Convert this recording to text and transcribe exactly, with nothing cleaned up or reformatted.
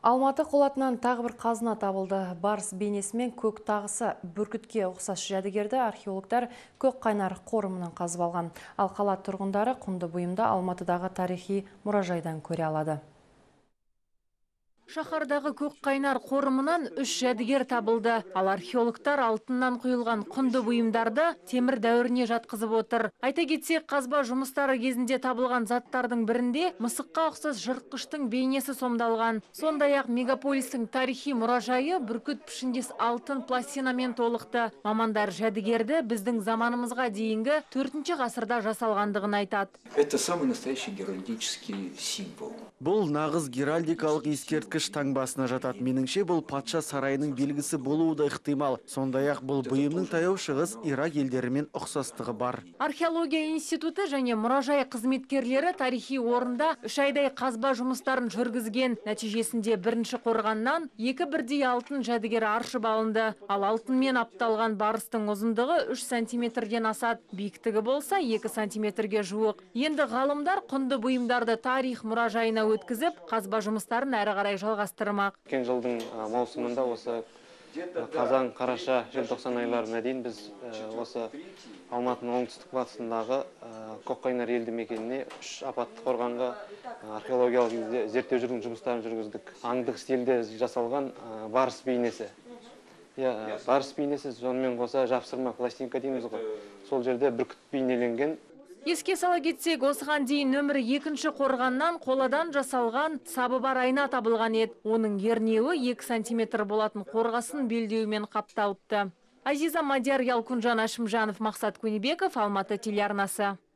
Алматы қолатынан тағы бір қазына табылды. Барс бейнесі мен көк тағысы бүркітке ұқсас жәдігерді археологтар көк қайнар қорымынан қазып алған. Ал қала тұрғындары құнды бұйымды Алматыдағы тарихи мұражайдан көре алады. Шаһардағы көк қайнар қорымынан үш жәдігер табылды. Ал археологтар алтыннан құйылған құнды бұйымдарды темір дәуіріне жатқызып отыр. Айта кетсек, қазба жұмыстары кезінде табылған заттардың бірінде мысыққа ұқсас жыртқыштың бейнесі сомдалған. Сондай-ақ мегаполистің тарихи мұражайы бүркіт пішіндес алтын пластинамен толықты. Мамандар жәдігерді біздің заманымызға дейінгі төртінші ғасырда жасалғандығын айтады. Это самый настоящий геральдический символ. Бұл нағыз геральдикалық ескерткіш таңбасына жатады. Меніңше бұл патша сарайының белгісі болуы да ықтимал. Сондай-ақ бұл бұйымның таяу шығыс Ирак елдерімен ұқсастығы бар. Археология институты және мұражай қызметкерлері тарихи орында үш айдай қазба жұмыстарын жүргізген. Нәтижесінде бірінші қорғаннан екі бірдей алтын жәдігері аршып алынды. Ал алтынмен апталған барыстың ұзындығы үш сантиметрден асады. Биіктігі болса екі сантиметрге жуық. Енді ғалымдар құнды бұйымдарды тарих мұражайына өткізіп, қазба жұмыстарын әрі қарай жалғастырмақ. Өткен жылдың маусымында осы қазан, қараша, желтоқсан айларына дейін біз осы Алматының оңтүстік батысындағы Көкқайнар елді мекеніне үш апатты қорғанға археологиялық зерттеу жүргізу жұмыстарын жүргіздік. Аңдық стильде жасалған барыс бейнесі. Барыс бейнесі сонымен қоса жапсырма пластинка дейміз ғой. Сол жерде бүркіт бейнеленген. Еске сала кетсек, осыған дейін нөмірі екінші қорғаннан қоладан жасалған сабы бар айна табылған еді. Оның ернеуі екі сантиметр болатын қорғасын белдеуімен қапталыпты. Азиза Мадияр, Ялкунжан Ашымжанов, Мақсат Көнебеков, Алматы телеарнасы.